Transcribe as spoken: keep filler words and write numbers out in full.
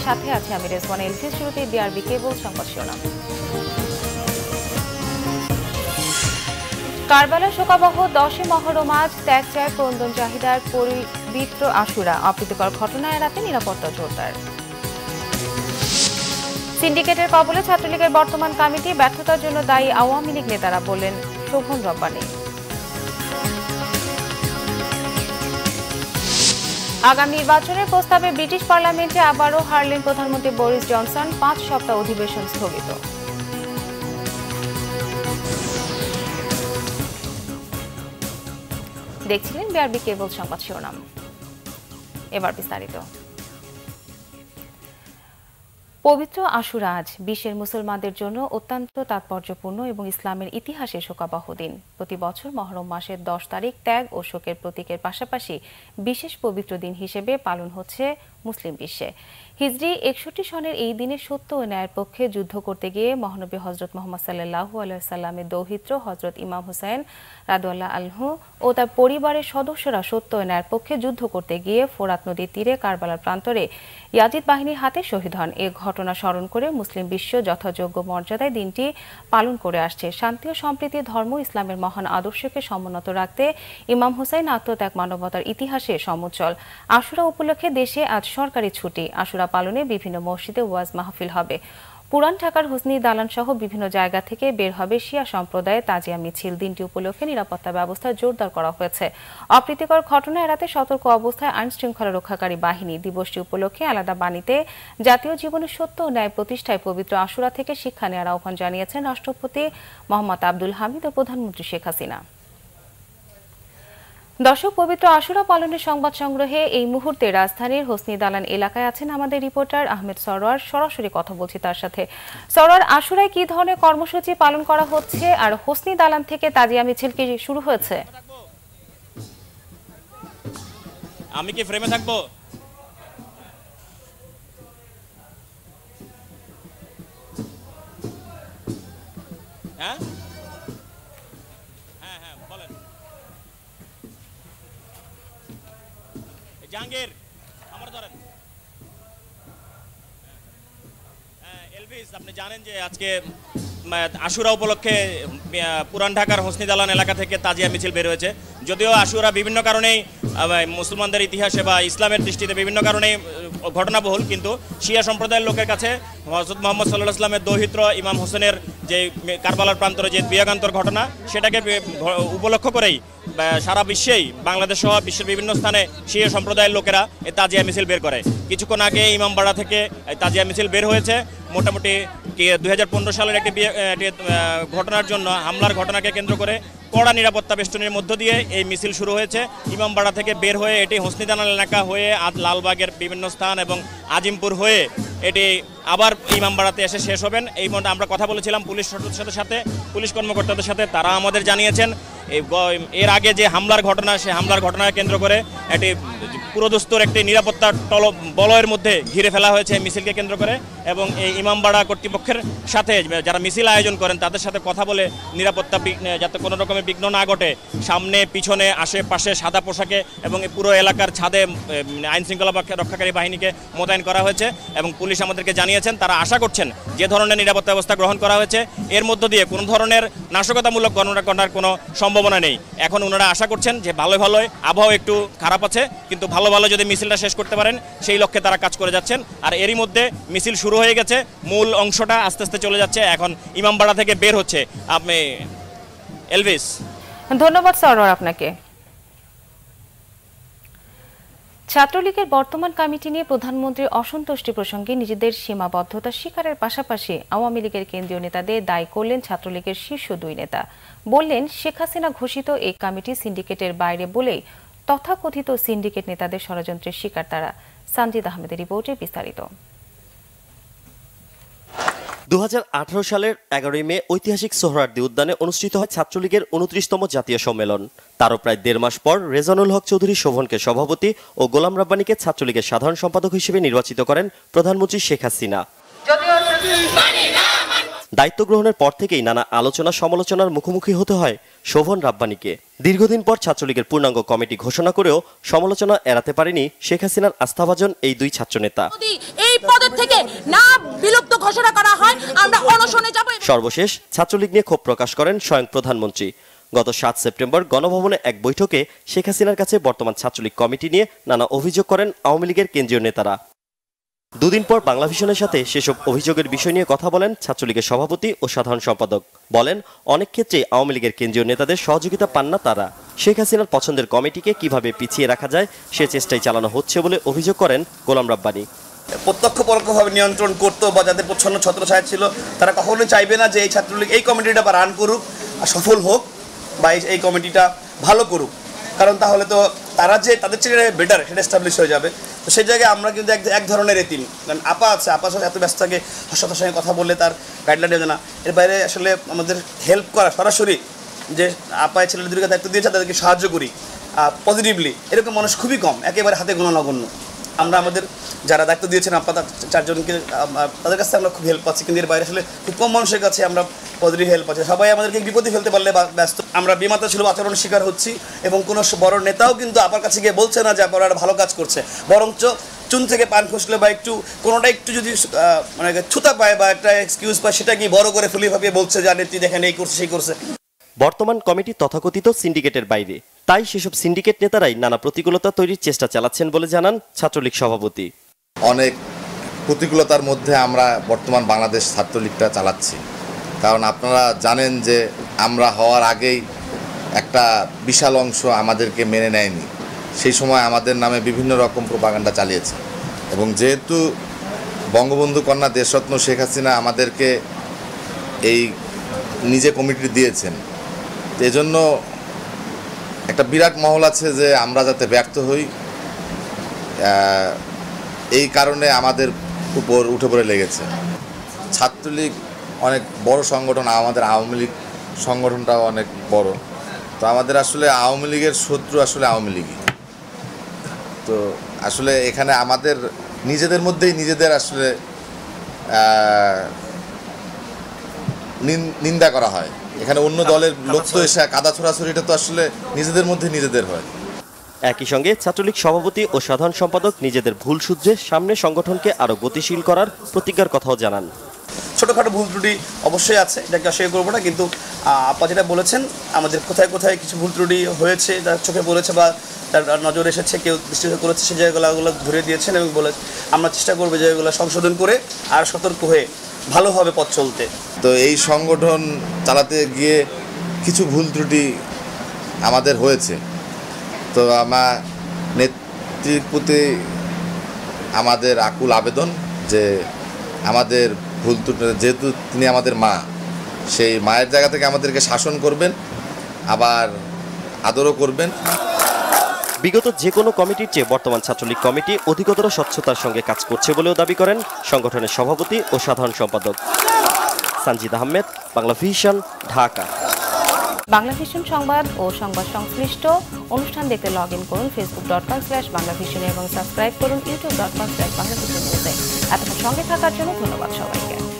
সাথে আছে আমি রেজওয়ান এলফিস। শুরুতে বিআরবি কেবল সংবাদ শিরোনাম। কারবালার শোকাবহ দশই মহরম আজ ত্যাগ চায় ক্রন্দন চাহিদার পবিত্র আশুরা। অপ্রীতিকর ঘটনা এড়াতে নিরাপত্তা জোরদার। সিন্ডিকেটের কবলে ছাত্রলীগের বর্তমান কমিটি, ব্যর্থতার জন্য দায়ী আওয়ামী লীগ নেতারা, বললেন শোভন রব্বানী। আগামী নির্বাচনের প্রস্তাবে ব্রিটিশ পার্লামেন্টে আবারও হারলেন প্রধানমন্ত্রী বরিস জনসন। পাঁচ সপ্তাহ অধিবেশন স্থগিত। দেখছিলেন বিআরবি কেবল সংবাদ শিরোনাম। এবার বিস্তারিত। পবিত্র আশুরা আজ বিশ্বের মুসলমানদের জন্য অত্যন্ত তাৎপর্যপূর্ণ এবং ইসলামের ইতিহাসে শোকাবহ দিন। প্রতি বছর মহরম মাসের দশ তারিখ ত্যাগ ও শোকের প্রতীকের পাশাপাশি বিশেষ পবিত্র দিন হিসেবে পালন হচ্ছে মুসলিম বিশ্বে। হিজরি একষট্টি সনের এই দিনে সত্য ও ন্যায়ের পক্ষে যুদ্ধ করতে গিয়ে মহানবী হজরত মোহাম্মদ সাল্লাল্লাহু আলাইহি সাল্লামের দৌহিত্র হজরত ইমাম হুসাইন রাদিয়াল্লাহু আনহু ও তার পরিবারের সদস্যরা সত্য ও ন্যায়ের পক্ষে যুদ্ধ করতে গিয়ে ফোরাত নদীর তীরে কারবালার প্রান্তরে ইয়াজিদ বাহিনীর হাতে শহীদ হন। এ ঘটনা স্মরণ করে মুসলিম বিশ্ব যথাযোগ্য মর্যাদায় দিনটি পালন করে আসছে। শান্তি ও সম্প্রীতি ধর্ম ইসলামের মহান আদর্শকে সমুন্নত রাখতে ইমাম হুসাইন আত্মত্যাগ মানবতার ইতিহাসে সমুজ্জ্বল। আশুরা উপলক্ষে দেশে আজ সরকারি ছুটি। আশুরা পালনে বিভিন্ন মসজিদে ওয়াজ মাহফিল হবে। পুরান ঢাকার হুসনি দালান সহ বিভিন্ন জায়গা থেকে বের হবে শিয়া সম্প্রদায়ের তাজিয়া মিছিল। দিনটি উপলক্ষে নিরাপত্তা ব্যবস্থা জোরদার করা হয়েছে। অপ্রীতিকর ঘটনা এড়াতে সতর্ক অবস্থায় আইন শৃঙ্খলা রক্ষাকারী বাহিনী। দিবসটি উপলক্ষে আলাদা বাণীতে জাতীয় জীবনের সত্য ও ন্যায় প্রতিষ্ঠায় পবিত্র আশুরা থেকে শিক্ষা নেওয়ার আহ্বান জানিয়েছেন রাষ্ট্রপতি মোহাম্মদ আব্দুল হামিদ ও প্রধানমন্ত্রী শেখ হাসিনা। দর্শক, পবিত্র আশুরা পালনের সংবাদ সংগ্রহে এই মুহূর্তে রাজধানীর হোসনি দালান এলাকায় আছেন আমাদের রিপোর্টার আহমেদ সরোয়ার। সরাসরি কথা বলছি তার সাথে। সরোয়ার, আশুরায় কি ধরনের কর্মসূচি পালন করা হচ্ছে আর হোসনি দালান থেকে তাজিয়া মিছিল কি শুরু হয়েছে? আমি কি ফ্রেমে থাকবো? হ্যাঁ হ্যাঁ হ্যাঁ বলেন। জাহাঙ্গীর আমার ধরেন। এলভিস, আপনি জানেন যে আজকে আশুরা উপলক্ষে পুরান ঢাকার হোসনি দালান এলাকা থেকে তাজিয়া মিছিল বের হয়েছে। যদিও আশুরা বিভিন্ন কারণেই মুসলমানদের ইতিহাসে বা ইসলামের দৃষ্টিতে বিভিন্ন কারণেই ঘটনাবহুল, কিন্তু শিয়া সম্প্রদায়ের লোকের কাছে হযরত মুহাম্মদ সাল্লাল্লাহু আলাইহি ওয়াসাল্লামের দৌহিত্র ইমাম হোসেনের যে কারবালার প্রান্তরে যে বিয়োগান্তর ঘটনা, সেটাকে উপলক্ষ করেই সারা বিশ্বেই বাংলাদেশ সহ বিশ্বের বিভিন্ন স্থানে শিয়া সম্প্রদায়ের লোকেরা এই তাজিয়া মিছিল বের করে। কিছুক্ষণ আগে ইমামবাড়া থেকে তাজিয়া মিছিল বের হয়েছে। মোটামুটি দুই হাজার পনেরো সালের একটি ঘটনার জন্য হামলার ঘটনাকে কেন্দ্র করে কড়া নিরাপত্তা বেষ্টনীর মধ্য দিয়ে এই মিছিল শুরু হয়েছে। ইমামবাড়া থেকে বের হয়ে এটি হোসনি দালান এলাকা হয়ে আজ লালবাগের বিভিন্ন স্থান এবং আজিমপুর হয়ে এটি আবার ইমামবাড়াতে এসে শেষ হবেন। এই মধ্যে আমরা কথা বলেছিলাম পুলিশ সদস্যদের সাথে, পুলিশ কর্মকর্তাদের সাথে। তারা আমাদের জানিয়েছেন এর আগে যে হামলার ঘটনা, সে হামলার ঘটনাকে কেন্দ্র করে একটি পুরোদস্তুর একটি নিরাপত্তা টল বলয়ের মধ্যে ঘিরে ফেলা হয়েছে মিছিলকে কেন্দ্র করে, এবং এই ইমামবাড়া কর্তৃপক্ষের সাথে যারা মিছিল আয়োজন করেন তাদের সাথে কথা বলে নিরাপত্তা যাতে কোনো রকমের বিঘ্ন না ঘটে, সামনে পিছনে আশেপাশে সাদা পোশাকে এবং পুরো এলাকার ছাদে আইন শৃঙ্খলা রক্ষাকারী বাহিনীকে মোতায়েন করা হয়েছে। এবং পুলিশ আমাদেরকে জানিয়েছেন তারা আশা করছেন যে ধরনের নিরাপত্তা ব্যবস্থা গ্রহণ করা হয়েছে এর মধ্য দিয়ে কোনো ধরনের নাশকতামূলক ঘটনা ঘটার কোনো সম্ভাবনা নেই। এখন ওনারা আশা করছেন যে ভালো ভালোই আবহাওয়া একটু খারাপ আছে, কিন্তু ভালো ভালো যদি মিছিলটা শেষ করতে পারেন সেই লক্ষ্যে তারা কাজ করে যাচ্ছেন। আর এরই মধ্যে মিছিল শুরু হয়ে গেছে, মূল অংশটা আস্তে আস্তে চলে যাচ্ছে, এখন ইমামবাড়া থেকে বের হচ্ছে। আপনি এলভিস। ধন্যবাদ সরোয়ার আপনাকে। ছাত্রলীগের বর্তমান কমিটি নিয়ে প্রধানমন্ত্রীর অসন্তুষ্টি প্রসঙ্গে নিজেদের সীমাবদ্ধতা স্বীকারের পাশাপাশি আওয়ামী লীগের কেন্দ্রীয় নেতাদের দায়ী করলেন ছাত্রলীগের শীর্ষ দুই নেতা। বললেন শেখ হাসিনা ঘোষিত এই কমিটি সিন্ডিকেটের বাইরে বলেই তথাকথিত সিন্ডিকেট নেতাদের ষড়যন্ত্রের শিকার তারা। সানজিদ আহমেদের রিপোর্টে বিস্তারিত। দু হাজার আঠারো সালের এগারোই মে ঐতিহাসিক সোহরাওয়ার্দী উদ্যানে অনুষ্ঠিত হয় ছাত্রলীগের উনত্রিশতম জাতীয় সম্মেলন। তারও প্রায় দেড় মাস পর রেজানুল হক চৌধুরী শোভনকে সভাপতি ও গোলাম রাব্বানীকে ছাত্রলীগের সাধারণ সম্পাদক হিসেবে নির্বাচিত করেন প্রধানমন্ত্রী শেখ হাসিনা। দায়িত্ব গ্রহণের পর থেকেই নানা আলোচনা সমালোচনার মুখোমুখি হতে হয় শোভন রাব্বানীকে। দীর্ঘদিন পর ছাত্রলীগের পূর্ণাঙ্গ কমিটি ঘোষণা করেও সমালোচনা এড়াতে পারেনি শেখ হাসিনার আস্থাভাজন এই দুই ছাত্রনেতা। এই পদ থেকে না বিলুপ্ত ঘোষণা করা হয় আমরা অনশনে যাব। সর্বশেষ ছাত্রলীগ নিয়ে ক্ষোভ প্রকাশ করেন স্বয়ং প্রধানমন্ত্রী। গত সাত সেপ্টেম্বর গণভবনে এক বৈঠকে শেখ হাসিনার কাছে বর্তমান ছাত্রলীগ কমিটি নিয়ে নানা অভিযোগ করেন আওয়ামী লীগের কেন্দ্রীয় নেতারা। দুদিন পর বাংলাভিশনের সাথে সেসব অভিযোগের বিষয় নিয়ে কথা বলেন ছাত্রলীগের সভাপতি ও সাধারণ সম্পাদক। বলেন, অনেক ক্ষেত্রে আওয়ামী লীগের কেন্দ্রীয় নেতাদের সহযোগিতা পান না তারা। শেখ হাসিনার পছন্দের কমিটিকে কিভাবে পিছিয়ে রাখা যায় সে চেষ্টাই চালানো হচ্ছে বলে অভিযোগ করেন গোলাম রাব্বানী। প্রত্যক্ষ পরোক্ষভাবে নিয়ন্ত্রণ করতো বা যাদের প্রচ্ছন্ন ছত্রছায়া ছিল তারা কখনোই চাইবে না যে এই ছাত্রলীগ এই কমিটিটা বা রান করুক আর সফল হোক বা এই কমিটিটা ভালো করুক, কারণ তাহলে তো তারা যে তাদের চেয়ে বেটার সেটা এস্টাবলিশ হয়ে যাবে। তো সেই জায়গায় আমরা কিন্তু এক এক ধরনের এতিম, কারণ আপা আছে, আপা সাথে এত ব্যস্ত থাকে হর্ষতার সঙ্গে কথা বললে তার গাইডলাইন দেবে না। এর বাইরে আসলে আমাদের হেল্প করা সরাসরি যে আপায় ছেলেদেরকে দায়িত্ব দিয়েছে তাদেরকে সাহায্য করি পজিটিভলি, এরকম মানুষ খুবই কম, একেবারে হাতে গোনা নগণ্য। আমরা আমাদের যারা দায়িত্ব দিয়েছেন আপনার চারজনকে তাদের কাছে আমরা খুব হেল্প পাচ্ছি, কিন্তু এর বাইরে আসলে খুব কম মানুষের কাছে আমরা পজিটিভ হেল্প পাচ্ছি। সবাই আমাদেরকে বিপদে ফেলতে পারলে ব্যস্ত। আমরা বিমাতা ছিল আচরণ শিকার হচ্ছি এবং কোনো বড় নেতাও কিন্তু আপার কাছে গিয়ে বলছে না যে আপনারা ভালো কাজ করছে, বরঞ্চ চুন থেকে পান খসলে বা একটু কোনোটা একটু যদি মানে ছুতা পায় বা একটা এক্সকিউজ পায় সেটা কি বড় করে ফুলিয়ে ফাঁপিয়ে বলছে যে নেত্রী দেখেন এই করছে সেই করছে। বর্তমান কমিটি তথাকথিত সিন্ডিকেটের বাইরে, তাই সেসব সিন্ডিকেট নেতারাই নানা প্রতিকূলতা তৈরির চেষ্টা চালাচ্ছেন বলে জানান ছাত্রলীগ সভাপতি। অনেক প্রতিকূলতার মধ্যে আমরা বর্তমান বাংলাদেশ ছাত্রলীগটা চালাচ্ছি, কারণ আপনারা জানেন যে আমরা হওয়ার আগেই একটা বিশাল অংশ আমাদেরকে মেনে নেয়নি। সেই সময় আমাদের নামে বিভিন্ন রকম প্রোপাগান্ডা চালিয়েছে এবং যেহেতু বঙ্গবন্ধু কন্যা দেশরত্ন শেখ হাসিনা আমাদেরকে এই নিজে কমিটি দিয়েছেন, এজন্য একটা বিরাট মহল আছে যে আমরা যাতে ব্যর্থ হই, এই কারণে আমাদের উপর উঠে পড়ে লেগেছে। ছাত্রলীগ অনেক বড় সংগঠন, আমাদের আওয়ামী লীগ সংগঠনটাও অনেক বড়। তো আমাদের আসলে আওয়ামী লীগের শত্রু আসলে আওয়ামী লীগই। তো আসলে এখানে আমাদের নিজেদের মধ্যেই নিজেদের আসলে নিন্দা করা হয়। এখানে অন্য দলের লোক তো এসে কাদা ছোড়াছড়িটা তো আসলে নিজেদের মধ্যে নিজেদের হয়। একই সঙ্গে ছাত্রলীগ সভাপতি ও সাধারণ সম্পাদক নিজেদের ভুল শুধরে সামনে সংগঠনকে আরো গতিশীল করার প্রতিজ্ঞার কথাও জানান। ছোটোখাটো ভুল ত্রুটি অবশ্যই আছে, এটাকে অস্বীকার করবো না, কিন্তু আপা যেটা বলেছেন আমাদের কোথায় কোথায় কিছু ভুল ত্রুটি হয়েছে, তার চোখে পড়েছে বা তার নজর এসেছে, কেউ দৃষ্টিগোচর করেছে, সেই জায়গাগুলো ধরে দিয়েছেন এবং বলে আমরা চেষ্টা করবো জায়গাগুলো সংশোধন করে আর সতর্ক হয়ে ভালোভাবে পথ চলতে। তো এই সংগঠন চালাতে গিয়ে কিছু ভুল ত্রুটি আমাদের হয়েছে, তো আমার নেত্রীর প্রতি আমাদের আকুল আবেদন যে আমাদের ভুল ত্রুটি, যেহেতু তিনি আমাদের মা, সেই মায়ের জায়গা থেকে আমাদেরকে শাসন করবেন, আবার আদরও করবেন। বিগত যে কোনো কমিটির চেয়ে বর্তমান ছাত্রলীগ কমিটি অধিকতর স্বচ্ছতার সঙ্গে কাজ করছে বলেও দাবি করেন সংগঠনের সভাপতি ও সাধারণ সম্পাদক। সানজিদ আহমেদ, বাংলাভিশন, ঢাকা। বাংলাভিশন সংবাদ ও সংবাদ সংশ্লিষ্ট অনুষ্ঠান দেখতে লগ ইন করুন Facebook dot com slash Banglavision এবং সাবস্ক্রাইব করুন YouTube dot com slash Banglavision নিউজে। এতক্ষণ সঙ্গে থাকার জন্য ধন্যবাদ সবাইকে।